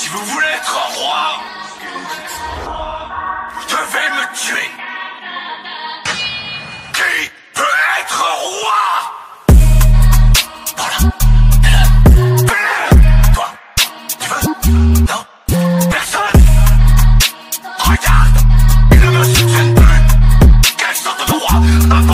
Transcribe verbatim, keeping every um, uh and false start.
Si vous voulez être roi, vous devez me tuer. Qui peut être roi? Voilà. Toi, tu veux? Non? Personne? Regarde, ils ne me soutiennent plus. Quelle sorte de roi?